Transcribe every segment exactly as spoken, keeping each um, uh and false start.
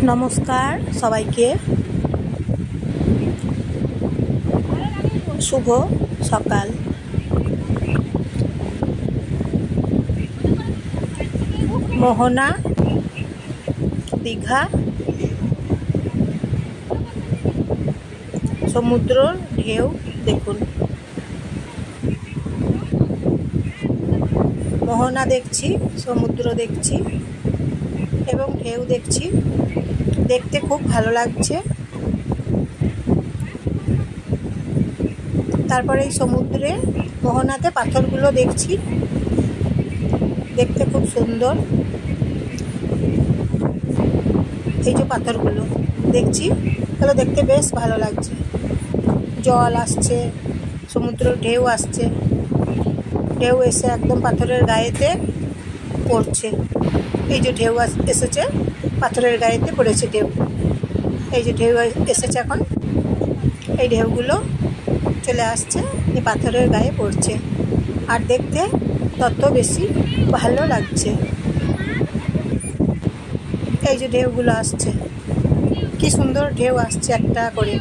নমস্কার সবাইকে, শুভ সকাল। মোহনা, দীঘা, সমুদ্রর ঢেউ দেখুন। মোহনা দেখছি, সমুদ্র দেখছি এবং ঢেউ দেখছি। দেখতে খুব ভালো লাগছে। তারপরে এই সমুদ্রে মোহনাতে পাথরগুলো দেখছি, দেখতে খুব সুন্দর। এই যে পাথরগুলো দেখছি, এগুলো দেখতে বেশ ভালো লাগছে। জল আসছে, সমুদ্রের ঢেউ আসছে, ঢেউ এসে একদম পাথরের গায়েতে পড়ছে। এই যে ঢেউ এসেছে, পাথরের গায়েতে পড়েছে ঢেউ। এই যে ঢেউ এসেছে, এখন এই ঢেউগুলো চলে আসছে, এই পাথরের গায়ে পড়ছে, আর দেখতে তত বেশি ভালো লাগছে। এই যে ঢেউগুলো আসছে, কি সুন্দর ঢেউ আসছে একটা করে।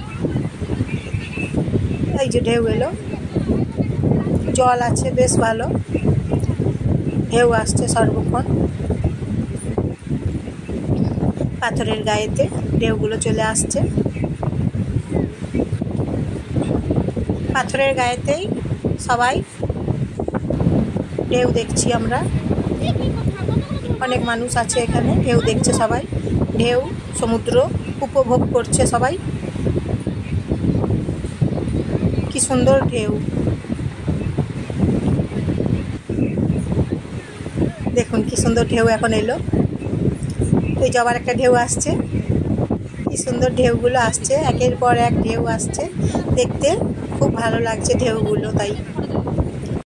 এই যে ঢেউ এলো, জল আছে বেশ ভালো, ঢেউ আসছে সর্বক্ষণ। পাথরের গায়েতে ঢেউগুলো চলে আসছে, পাথরের গায়েতেই সবাই ঢেউ দেখছি আমরা। অনেক মানুষ আছে এখানে, ঢেউ দেখছে সবাই, ঢেউ সমুদ্র উপভোগ করছে সবাই। কি সুন্দর ঢেউ, দেখুন কি সুন্দর ঢেউ এখন এলো। এই যে আবার একটা ঢেউ আসছে, কি সুন্দর ঢেউগুলো আসছে, একের পর এক ঢেউ আসছে, দেখতে খুব ভালো লাগছে ঢেউগুলো। তাই